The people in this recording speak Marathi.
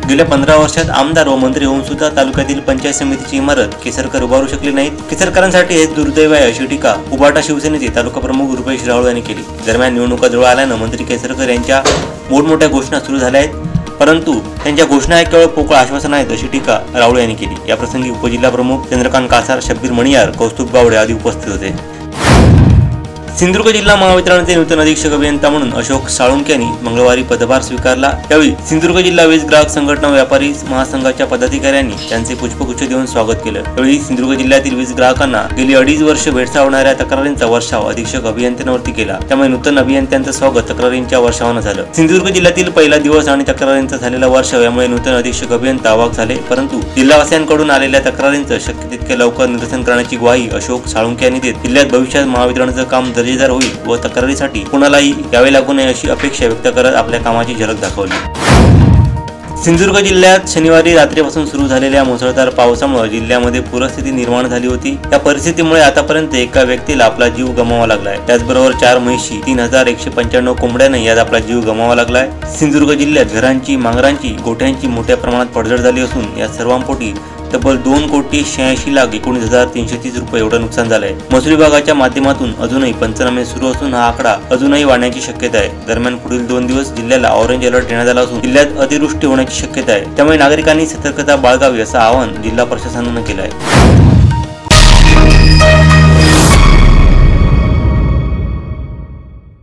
गेल्या 15 वर्षात आमदार व मंत्री होऊन सुद्धा तालुक्यातील पंचायत समितीची इमारत केसरकर उभारू शकले नाहीत। केसरकरांसाठी हे दुर्दैव आहे अशी टीका उबाटा शिवसेनेचे तालुका प्रमुख रुपेश राहुळ यांनी केली। दरम्यान निवडणुका जवळ आल्यानं मंत्री केसरकर यांच्या मोठमोठ्या घोषणा सुरू झाल्या आहेत, परंतु त्यांच्या घोषणा केवळ पोकळ आश्वासन आहेत अशी टीका राहुळ यांनी केली। या प्रसंगी उपजिल्हा प्रमुख चंद्रकांत कासार, शब्बीर मणियार, कौस्तुभ गावडे आदी उपस्थित होते। सिंधुदुर्ग जिल्हा महावितरणचे नूतन अधीक्षक अभियंता म्हणून अशोक साळुंके यांनी मंगळवारी पदभार स्वीकारला। यावेळी सिंधुदुर्ग जिल्हा वीज ग्राहक संघटना व्यापारी महासंघाच्या पदाधिकाऱ्यांनी त्यांचे पुष्पगुच्छ देऊन स्वागत केलं। यावेळी सिंधुदुर्ग जिल्ह्यातील वीज ग्राहकांना गेली 2.5 वर्ष भेडसावणाऱ्या तक्रारींचा वर्षाव अधीक्षक अभियंत्यांवरती केला, त्यामुळे नूतन अभियंत्यांचं स्वागत तक्रारींच्या वर्षावानं झालं। सिंधुदुर्ग जिल्ह्यातील पहिला दिवस आणि तक्रारींचा झालेला वर्षाव यामुळे नूतन अधीक्षक अभियंता अवाक झाले, परंतु जिल्हावासियांकडून आलेल्या तक्रारींचं शक्य तितके लवकर निरसन करण्याची ग्वाही अशोक साळुंके यांनी देत जिल्ह्यात भविष्यात महावितरणचं काम दर्जेदार होईल व तक्रारीसाठी कोणालाही यावे लागू नये अशी अपेक्षा व्यक्त करत आपल्या कामाची झलक दाखवली। सिंधुदुर्ग जिल्ह्यात शनिवारी रात्रीपासून सुरू झालेल्या मुसळधार पावसामुळे जिल्ह्यामध्ये पूरस्थिती निर्माण झाली होती। या परिस्थितीमुळे आतापर्यंत एका व्यक्तीला आपला जीव गमवावा लागलाय। त्याचबरोबर 4 म्हशी, 3195 कोंबड्यांना यात आपला जीव गमवावा लागलाय। सिंधुदुर्ग जिल्ह्यात घरांची, मांगरांची, गोठ्यांची मोठ्या प्रमाणात पडझड झाली असून या सर्वांपोटी तब्बल 2,86,19,330 रुपये एवढं नुकसान झालंय। महसूल विभागाच्या माध्यमातून अजूनही पंचनामे सुरू असून हा आकडा अजूनही वाढण्याची शक्यता आहे। दरम्यान पुढील 2 दिवस जिल्ह्याला ऑरेंज अलर्ट देण्यात आला असून जिल्ह्यात अतिवृष्टी होण्याची शक्यता आहे, त्यामुळे नागरिकांनी सतर्कता बाळगावी असं आवाहन जिल्हा प्रशासनानं केलं आहे।